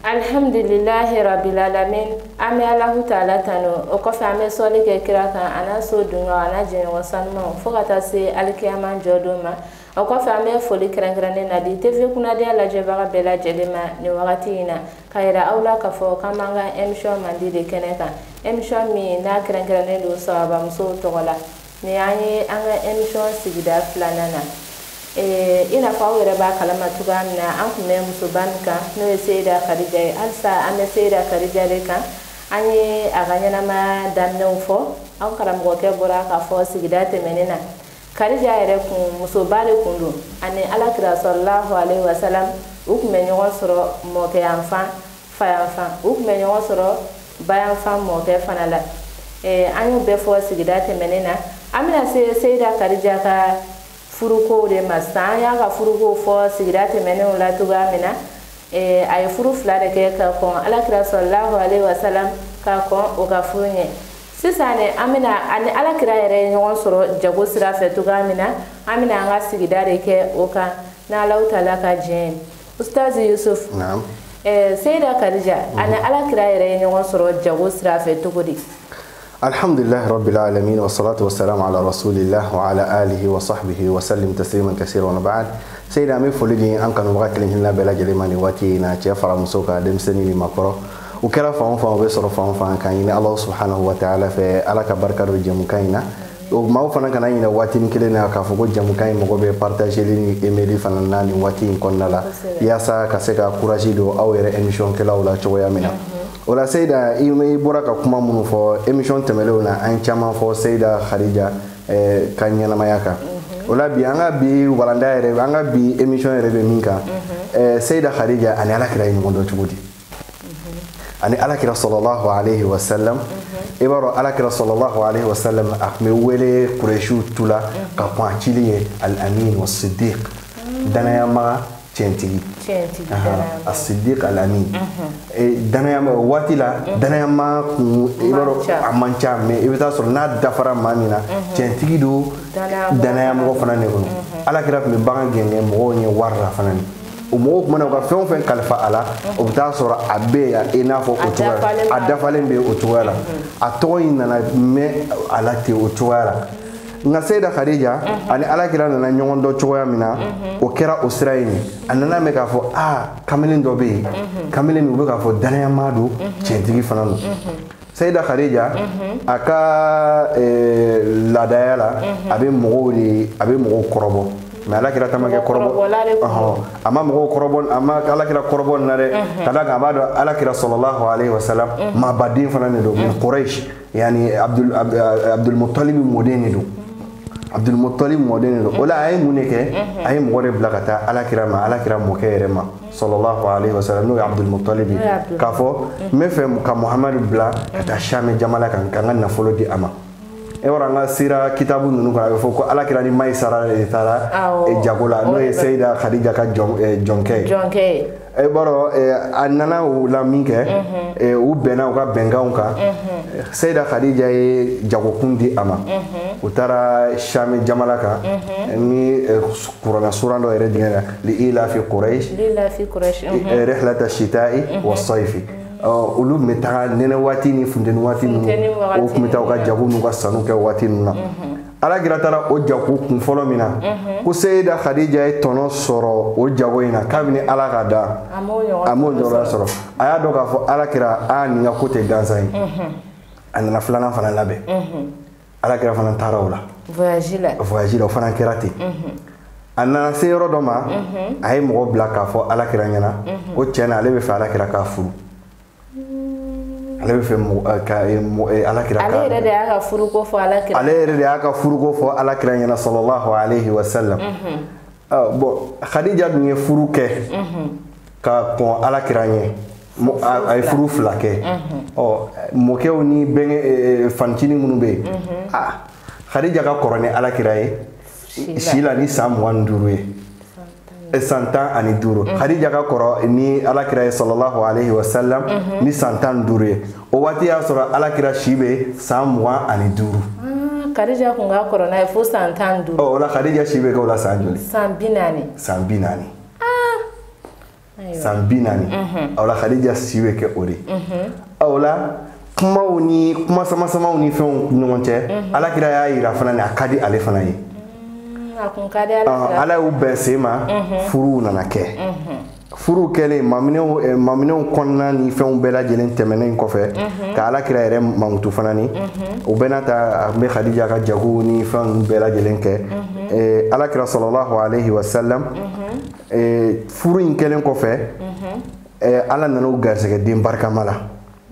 Alhamdulillahi rabbil alamin. Ame Allahu ta'ala tano o ko fa ame soli ke kira kan ana so dunga ana jeni wasanma fo kata se alkiyama jodoma o ko fa ame foli krangrane na di tv kuna dia la jeba bela jelema ni wakati ina kaira aula ka fo kamanga emission mandi de keneka emission mi na krangrane do sawaba mso togola ni anyi anga emission sigida flanana ina fa wera ba kalama tugamna an kuma musu banka no Sayyida Khadija alsa an Sayyida Khadija leka ani aganya ma danno fo an karam go ke bora ka fo sigida temenena Khadija ere kun musu bale kundu ani alakira sallallahu alaihi wasallam ukume nyogo soro mo ke enfant fa enfant ukume nyogo soro ba enfant mo ke fanala anyu be fo sigida temenena amina Sayyida Khadija ka furuko de masa ya ga furuko fo sigira temene la tuga mina ay furu fla de ke ka ko alakira sallallahu alaihi wasallam ka ko o ga furunye sisane amina ani alakira yere nyon soro jago sira fe tuga mina amina nga sigira de ke o ka na lauta la ka jen ustaz Yusuf naam Sayyida Khadija ani alakira yere nyon soro jago sira fe tugudi الحمد لله رب العالمين والصلاة والسلام على رسول الله وعلى آله وصحبه وسلم تسليما كثيرا وبعد سيدنا أمي فولدي أنك نبغى كلمة الله بلا جلماني واتينا تجافر مسوكا دمسني لما كرو وكلا فهم بيصرف فهم كاينا الله سبحانه وتعالى في على كبركة رجيم كاينا وما هو فانا كنا ينا واتين كلنا كافوق جم كاين مقابل بارتاجي لي إيميلي فناني واتين كنا لا ياسا كسكا كوراجيدو أو ير إميشون كلا ولا شوية منا ولا سيدا إيمي بركة كم منو فو إميشون تملونا أن كمان فو سيدا خديجة كان ينا ماياكا ولا بيانا بي وبراندا يري بيانا بي إميشون يري بمينكا سيدا خديجة أنا على كلا ينقول تقولي أنا على كلا صلى الله عليه وسلم إبارة على كلا صلى الله عليه وسلم أحمل قريشو تولا كقوانتيلي الأمين والصديق دنا يا ما تنتي الصديق الأمين دنا يا ما واتلا دنا يا ما إبارة أمانشا مي إبتا صرنا دفرا مامينا تنتي دو دنا يا ما فنان يكون على كلا من بعض جنيه مغني ورا فنان umo kuma na ka fɛn fɛn kalifa ala o bɛ taa sɔrɔ a bɛɛ ya i n'a fɔ o cogoya la a dafalen bɛ o cogoya la a tɔgɔ in nana mɛn a la ten o cogoya la nka Sayyida Khadija ani alakira nana ɲɔgɔn dɔn cogoya min na o kɛra o sira in a nana mɛn k'a fɔ kamalen dɔ bɛ yen kamalen min u bɛ k'a fɔ danayama don tiɲɛtigi fana don Sayyida Khadija a ka laadaya la a bɛ mɔgɔw kɔrɔbɔ mais alakira tamakɛ kɔrɔbɔ a ma mɔgɔw kɔrɔbɔ a ma alakira kɔrɔbɔ na dɛ ka da kan a b'a dɔn alakira sallallahu alaihi wasallam maa baden fana de don min Quraysh yani Abdul Muttalib mɔden de don Abdul Muttalib mɔden de don o la a ye mun de kɛ a ye mɔgɔ de bila ka taa alakira mɔkɛ yɛrɛ ma sallallahu alaihi wasallam n'o ye Abdul Muttalib k'a fɔ n bɛ fɛ ka Muhamadu bila ka taa Sami jamana kan ka n ka nafolo di a ma anga sira kitabu nunu kan a bɛ fɔ ko alakira ni Maisara de taara jago la n'o ye Sayyida Khadija ka jɔnkɛ ye baro a nana o la min kɛ u bɛnna u ka bɛnkanw kan Sayyida Khadija ye jagokun di a ma u taara Sami jamana kan ni kuranɛ sura dɔ yɛrɛ digɛn na li ilafi Quraysh rihlata shita'i wa sayfi olu tun bɛ taga nɛnɛ waati ni funteni waati ninnu o tun bɛ taa u ka jago n'u ka sanu kɛ waati ninnu na alakira taara o jago kun fɔlɔ min na ko Sayyida Khadija ye tɔnɔ sɔrɔ o jago in na kabini ala ka da a m'o ɲɔgɔnna sɔrɔ a y'a dɔn k'a fɔ alakira nin ka ko tɛ gansan ye a nana filanan fana labɛn alakira fana taara o la voyage la o fana kɛra ten a nana se yɔrɔ dɔ ma a ye mɔgɔ bila k'a fɔ alakira ɲɛna ko tiɲɛna ale bɛ fɛ alakira k'a furu ale bɛ fɛ alakira ale yɛrɛ de y'a ka furuko fɔ alakira ale yɛrɛ de y'a ka furuko fɔ alakira ɲɛna sallallahu alaihi wasallam bon Khadija dun ye furu kɛ ka kɔn alakira ɲɛ a ye furu fila kɛ mɔkɛw ni bɛnkɛ fancinin minnu bɛ yen Khadija ka kɔrɔ ni alakira ye si la ni san 25 ye san 15 Khadija ka kɔrɔ ni alakira ye sallallahu alaihi wasallam ni san 15 ye o waati y'a sɔrɔ alakira si bɛ san 25 Khadija kun ka kɔrɔ n'a ye fo san 15 o la Khadija si bɛ kɛ o la san joli san 40 san 40 san 40 awla khadija siwe ke ori awla kuma sama ni fɛnw ɲɔgɔn cɛ alakira y'a yira fana ni a ka di ale fana ye ala y'u bɛn sen ma furuw nana kɛ furu kɛlen maminɛw kɔnɔna ni fɛnw bɛɛ lajɛlen tɛmɛnen kɔfɛ ka alakira yɛrɛ mamutu fana ni u bɛna ta a bɛ khadija ka jago ni fɛnw bɛɛ lajɛlen kɛ alakira sallallahu alaihi wasallam furu in kɛlen kɔfɛ ala nana u garisɛgɛ den barikama la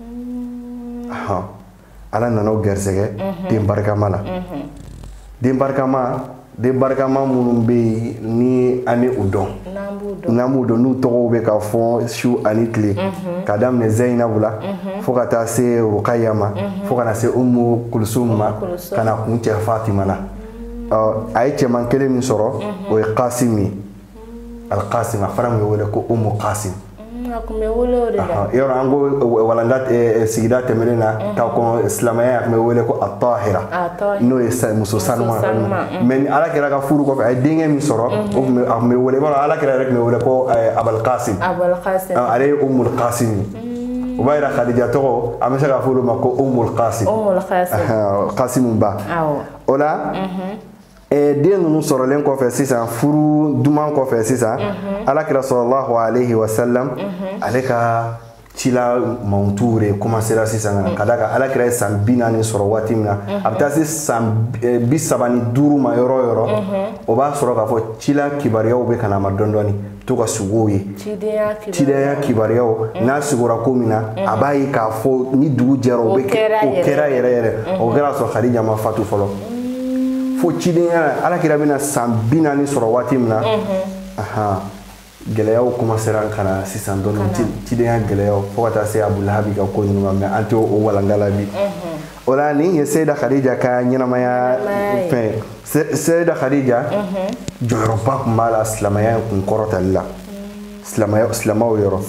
ala nana o garisɛgɛ den barikama la den barikama minnu bɛ yen ni an u dɔn n'an b'u dɔn n'u tɔgɔw bɛ ka fɔ su ani tile ka daminɛ Zeyinabu la fo ka taa se Rukaya ma fo ka na se Umu Kulsum ma ka na kun cɛ Fatima la a ye cɛman kelen min sɔrɔ o ye Qasim ye Al-Qasim a fana bɛ wele ko Umu Qasim yɔrɔ an ko walanda sigida tɛmɛnen na k'a kɔn silamɛya tun bɛ wele ko At-Tahira n'o ye muso sanuman mais ala kɛra ka furu kɔfɛ a ye denkɛ min sɔrɔ a tun bɛ wele i b'a dɔn ala kɛra yɛrɛ tun bɛ wele ko Abul Qasim ale ye Umul Qasim o b'a jira Khadija tɔgɔ an bɛ se k'a fɔ olu ma ko Umul Qasim Qasim ba o la den ninnu sɔrɔlen kɔfɛ sisan furu duman kɔfɛ sisan alakira sallallahu alaihi wasallam ale ka cila mawutuw de commencera sisan ka da kan alakira ye san 40 sɔrɔ waati min na a bɛ taa se san 35 ma yɔrɔ o yɔrɔ o b'a sɔrɔ k'a fɔ cila kibariyaw bɛ ka na ma dɔɔni dɔɔni to ka suguw ye cidenya kibariyaw n'a sugura ko min na a b'a ye k'a fɔ ni dugu jɛra o kɛra yɛrɛ o kɛra sɔrɔ Khadija ma fatu fɔlɔ fo cidenya alakira bɛna san 40 sɔrɔ waati min na gɛlɛyaw commencera ka na sisan dɔɔni cidenya gɛlɛyaw fo ka taa se Abu Lahabi ka ko ninnu ma mais an tɛ o walanda la bi o la nin ye Seyida Khadija ka ɲɛnamaya fɛn Seyida Khadija jɔyɔrɔba tun b'a la silamɛya kun kɔrɔtali la silamɛw yɔrɔ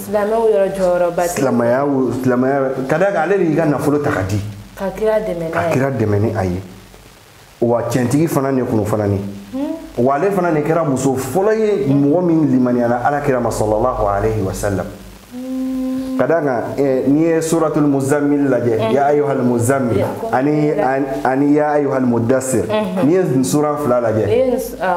silamɛya ka da kan ale de y'i ka nafolo ta ka di ka kira dɛmɛ ni a ye wa cɛntigi fana ni kunu fana ni wa ale fana ni kɛra muso fɔlɔ ye mɔgɔ min limaniyana alakira ma sallallahu alaihi wasallam ka da kan n'i ye suratul muzammil lajɛ ya ayyuhal muzammil ani ya ayyuhal mudassir n'i ye sura fila lajɛ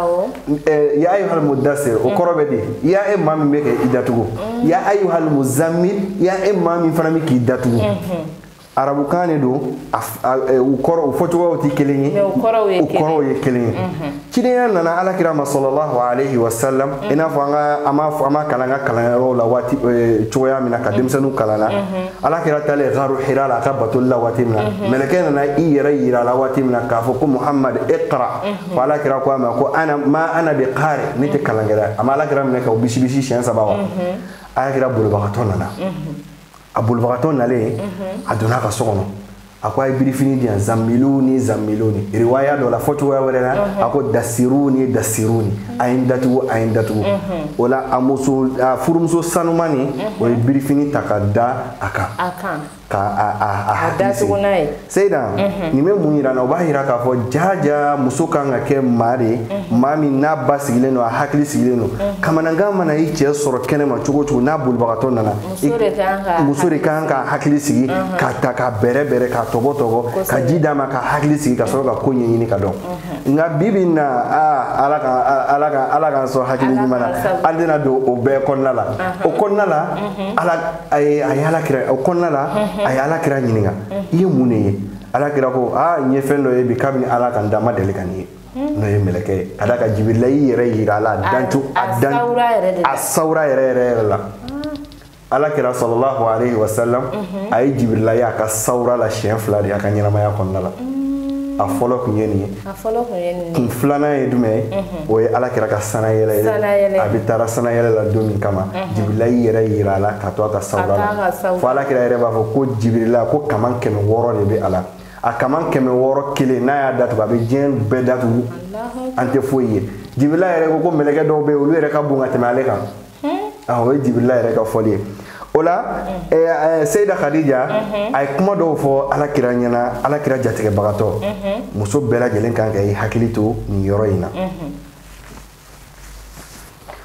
ya ayyuhal mudassir o kɔrɔ bɛ di ya e maa min bɛ k'i datugu ya ayyuhal muzammil ya e maa min fana bɛ k'i datugu arabukan de don u fɔcogow tɛ kelen ye u kɔrɔw ye kelen ye cidenya nana alakira ma sallallahu alaihi wasallam i n'a fɔ an ma kalan ka kalanyɔrɔw la waati cogoya min na ka denmisɛnninw kalanna alakira taalen garu hira la a ka batoli la waati min na mɛlɛkɛ nana i yɛrɛ yira la waati min na k'a fɔ ko Muhammad iqra fo alakira ko a ma ko ma ana bi qari ne tɛ kalankɛla a ma alakira minɛ ka o bisi-bisi siɲɛ 3 wa alakira bolobagatɔ nana a bolobagatɔ nalen a donna ka so kɔnɔ a ko a ye birifini di yan zammiluni riwaya dɔ la fɔcogoya wɛrɛ la a ko dasiruni a ye n datugu o la a furumuso sanumani o ye birifini ta ka da a kan ka datugu n'a ye Seyida nin bɛ mun yira n na o b'a yira k'a fɔ jaja muso kan ka kɛ maa de maa min n'a ba sigilen don a hakili sigilen don kamanagan mana i cɛ sɔrɔ kɛnɛma cogo o cogo n'a bolibagatɔ nana muso de kan ka hakili sigi ka ta ka bɛrɛ ka tɔgɔ ka ji d'a ma ka hakili sigi ka sɔrɔ ka ko ɲɛɲini ka dɔn nka bi bi in na ala k'an sɔn hakili ɲuman na an tɛna don o bɛɛ kɔnɔna la o kɔnɔna la a ye alakira o kɔnɔna la a ye alakira ɲininka i ye mun de ye alakira ko n ye fɛn dɔ ye bi kabini ala kan da ma deli ka nin ye n'o ye mɛlɛkɛ ye ka da ka Jibirila y'i yɛrɛ yira a la a sawura yɛrɛ la alakira sallallahu alaihi wasallam a ye Jibirila ye a ka sawura la siɲɛ 2 de a ka ɲɛnamaya kɔnɔna la a fɔlɔ kun ye nin ye kun filanan ye jumɛn ye o ye alakira ka sanayɛlɛ ye a bɛ taara sanayɛlɛ la don min kama Jibirila y'i yɛrɛ yira a la ka to a ka sawura la fo alakira yɛrɛ b'a fɔ ko Jibirila ko kaman 600 de bɛ a la a kaman 600 kelen n'a y'a datugu a bɛ diɲɛ bɛɛ datugu an tɛ foyi ye Jibirila yɛrɛ ko mɛlɛkɛ dɔw bɛ yen olu yɛrɛ ka bon ka tɛmɛ ale kan o ye Jibirila yɛrɛ ka fɔli ye o la Seyida Khadija a ye kuma dɔw fɔ alakira ɲɛna alakira jatigɛbagatɔ muso bɛɛ lajɛlen kan ka i hakili to nin yɔrɔ in na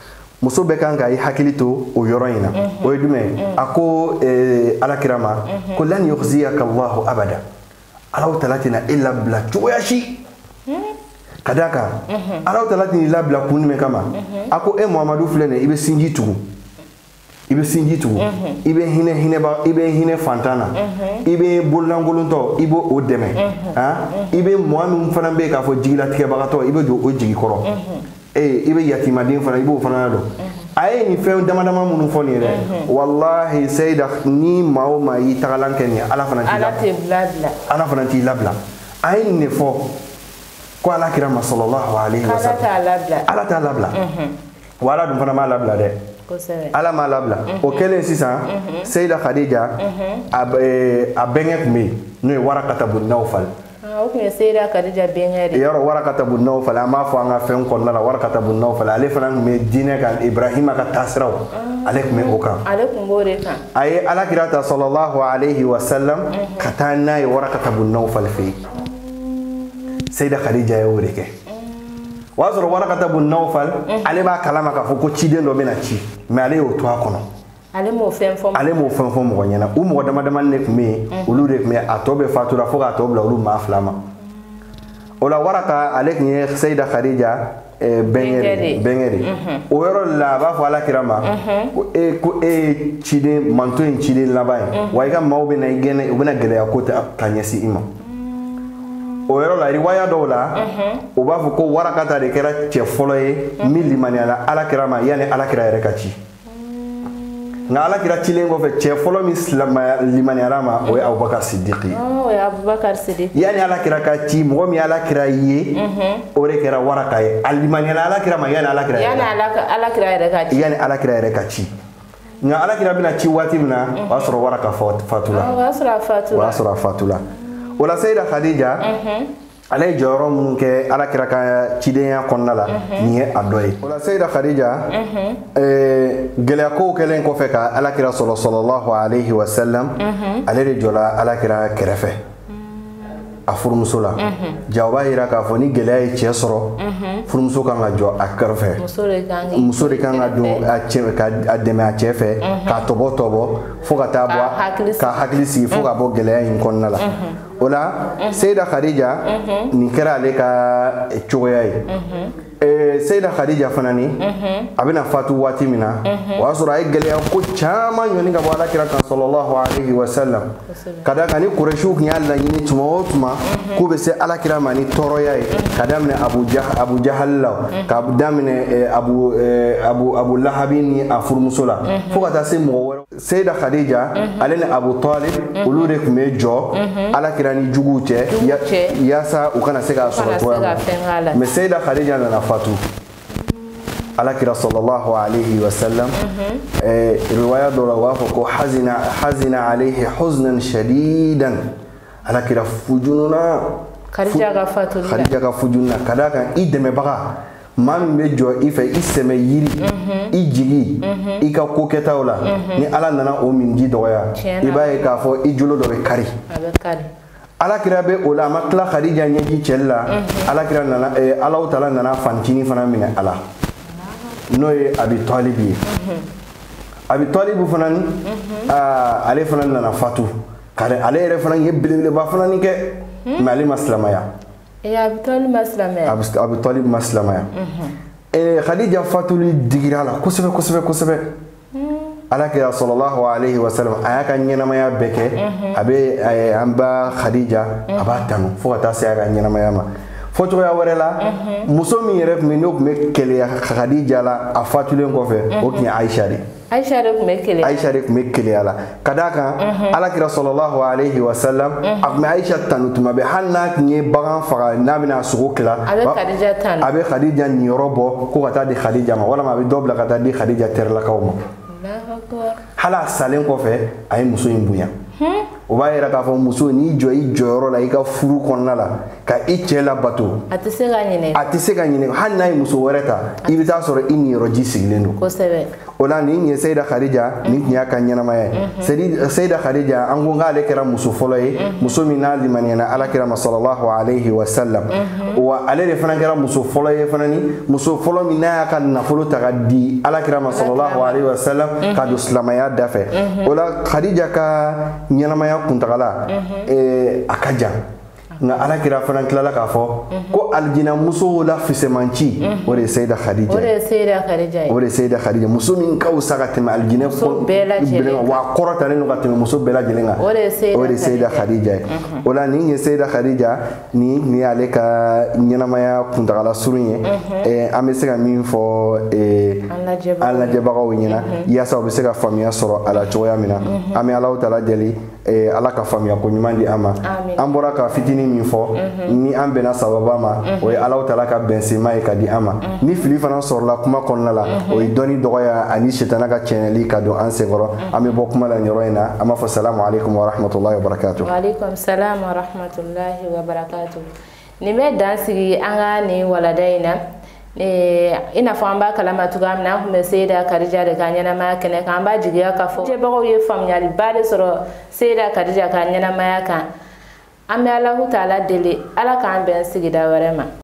muso bɛ kan ka i hakili to o yɔrɔ in na o ye jumɛn a ko alakira ma ko lan yukhziyaka Allahu abada Allahu taala tɛna e labila cogoya si ka d'a kan Allahu taala tɛna i labila kun jumɛn kama a ko e Muhamadu filɛ nin ye i bɛ sinji tugu i bɛ sinji tugu i bɛ hinɛ fantan na i bɛ bololankolontɔ i b'o o dɛmɛ i bɛ mɔgɔ min fana bɛ yen k'a fɔ jigilatigɛbagatɔ i bɛ don o jigi kɔrɔ i bɛ yatimaden fana i b'o fana dɔn a ye nin fɛn dama dama minnu fɔ nin ye dɛ walahi Seyida ni maa o maa y'i tagalan kɛ nin ye Ala fana t'i labila a ye nin de fɔ ko Alakira ma sallallahu alaihi wasallam Ala t'a labila wa Ala dun fana m'a labila dɛ Ala m'a labila o kɛlen sisan Seyida Khadija a bɛnkɛ tun bɛ yen n'o ye Warakata bun Nawfal o tun ye Seyida Khadija bɛnkɛ de ye yɔrɔ Warakata bun Nawfal an b'a fɔ an ka fɛn kɔnɔna la Warakata bun Nawfal ale fana tun bɛ diinɛ kan Ibrahima ka taasiraw ale tun bɛ o kan ale tun b'o de kan a ye Alakira ta sallallahu alaihi wasallam ka taa n'a ye Warakata bun Nawfal fɛ yen Seyida Khadija ye o de kɛ o y'a sɔrɔ Warakata bun Nawfal ale b'a kalama k'a fɔ ko ciden dɔ bɛna ci mais ale y'o to a kɔnɔ ale m'o fɛn fɔ mɔgɔ ɲɛna u mɔgɔ dama damani de tun bɛ yen olu de tun bɛ a tɔ bɛ fatura fo k'a tɔ bila olu maa fila ma o la Waraka ale tun ye Seyida Khadija bɛnkɛ de o yɔrɔ la a b'a fɔ Alakira ma ko e ye ciden manto in ciden laban ye wa i ka maaw bɛna i gɛnɛ u bɛna gɛlɛya ko ta ka ɲɛsin i ma o yɔrɔ la riwaya dɔw la o b'a fɔ ko Warakata de kɛra cɛ fɔlɔ ye min limaniyala Alakira ma yanni Alakira yɛrɛ ka ci nka Alakira cilen kɔfɛ cɛ fɔlɔ min limaniyala ma o ye Abubakar Siddiqi yanni Alakira ka ci mɔgɔ min Alakira ye o de kɛra Waraka ye a limaniyala Alakira ma yanni Alakira yɛrɛ ka ci nka Alakira bɛna ci waati min na o y'a sɔrɔ Waraka fatula o y'a sɔrɔ a fatula o la Seyida Khadija ale ye jɔyɔrɔ minnu kɛ Alakira ka cidenya kɔnɔna la nin ye a dɔ ye o la Seyida Khadija gɛlɛyakow kɛlen kɔfɛ ka Alakira sɔrɔ sallallahu alaihi wasallam ale de jɔla Alakira kɛrɛfɛ a furumuso la ja o b'a yira k'a fɔ ni gɛlɛya ye cɛ sɔrɔ furumuso kan ka jɔ a kɛrɛfɛ muso de kan ka don a dɛmɛ a cɛ fɛ k'a tɔbɔ fo ka taa bɔ ka hakili sigi fo ka bɔ gɛlɛya in kɔnɔna la o la Seyida Khadija nin kɛra ale ka cogoya ye Seyida Khadija fana ni a bɛna fatu waati min na o y'a sɔrɔ a ye gɛlɛya ko caman ɲɔni ka bɔ Alakira kan sallallahu alaihi wasallam ka da kan ni Qurayshiw tun y'a laɲini tuma o tuma k'u bɛ se Alakira ma ni tɔɔrɔya ye ka daminɛ Abu Jahal la ka daminɛ Abu Lahabi ni a furumuso la fo ka taa se mɔgɔ wɛrɛ Seyida Khadija ale ni Abu Talib olu de tun bɛ jɔ Alakira ni juguw cɛ yaasa u kana se k'a sɔrɔ cogoya min mais Seyida Khadija nana fatu Alakira sallallahu alaihi wasallam riwaya dɔ la u b'a fɔ ko hazina alayhi huznan shadidan Alakira fujununa Khadija ka fujununa ka d'a kan i dɛmɛbaga maa min bɛ jɔ i fɛ i sɛmɛ yiri i jigi i ka ko kɛtaw la ni Ala nana o min ji dɔgɔya i b'a ye k'a fɔ i jolo dɔ bɛ kari Alakira bɛ o la a ma tila Khadija ɲɛji cɛli la Alakira nana Alahu taala nana fantini fana minɛ a la n'o ye Abi Talib ye Abi Talib fana ni ale fana nana fatu ale yɛrɛ fana ye belebeleba fana ni kɛ mais ale ma silamaya Abi Talib ma silamaya Khadija fatuli digira la kosɛbɛ Alakira sallallahu alaihi wasallam a y'a ka ɲɛnamaya bɛɛ kɛ a bɛ an ba Khadija a b'a tanu fo ka taa se a ka ɲɛnamaya ma fo cogoya wɛrɛ la muso min yɛrɛ tun bɛ n'o tun bɛ keleya Khadija la a fatulen kɔfɛ o tun ye Aisha de Aisha de tun bɛ keleya la ka d'a kan Alakira sallallahu alaihi wasallam a tun bɛ Aisha tanu tuma bɛɛ hali n'a tun ye bagan faga n'a bɛna sogo tila a bɛ Khadija niyɔrɔ bɔ ko ka taa di Khadija ma walama a bɛ dɔ bila ka taa di Khadija terilakaw ma hali a salen kɔfɛ a ye muso in bonya o b'a yira k'a fɔ muso n'i jɔ i jɔyɔrɔ la i ka furu kɔnɔna la ka i cɛ labato a tɛ se ka ɲinɛ hali n'a ye muso wɛrɛ ta i bɛ taa sɔrɔ i niyɔrɔji sigilen don ola ni ye Sayida Khadija ni nya kan ɲɛnama ye Sayida Khadija an ko ngale kɛra muso fɔlɔ ye muso min na limaniya alakira sallallahu alaihi wasallam wa ale de fana kɛra muso fɔlɔ ye fana ni muso fɔlɔ min n'a ka nafolo ta ka di alakira sallallahu alaihi wasallam ka don silamaya dafɛ ola Khadija ka ɲɛnamaya kuntagala a ka jan nga alakira fana tilala k'a fɔ ko aljina muso la fisemanci o de Sayida Khadija o de Sayida Khadija muso min ka wusa ka tɛmɛ aljina wa kɔrɔtalen don ka tɛmɛ muso bɛɛ lajɛlen kan o de Sayida Khadija ye o la nin ye Sayida Khadija ni y'ale ka ɲɛnamaya kuntagala surun ye an bɛ se ka min fɔ an lajɛbagaw ɲɛna yaasa u bɛ se ka faamuya sɔrɔ a la cogoya min na an bɛ Alahu Taala deli ala ka faamuya ko ɲuman di an ma an bɔra ka fitini min fɔ ni an bɛnna sababa ma o ye Alahu Taala ka bɛnsema ye ka di an ma ni fili fana sɔrɔla kuma kɔnɔna la o ye dɔnni dɔgɔya ani sitana ka cɛnɛli ka don an senkɔrɔ an bɛ bɔ kuma la yɔrɔ in na an b'a fɔ salamu alaikum wa rahmatullahi wa barakatuh. Wa alaikum salam wa rahmatullahi wa barakatuh. Ni bɛ dan sigi an ka nin walada in na i n'a fɔ an b'a kalama cogoya min na an kun bɛ Sayida Khadija de ka ɲɛnamaya kɛnɛ kan an b'a jigiya k'a fɔ jɛbagaw ye faamuyaliba de sɔrɔ Sayida Khadija ka ɲɛnamaya kan an bɛ Alahu Taala deli Ala k'an bɛn sigida wɛrɛ ma.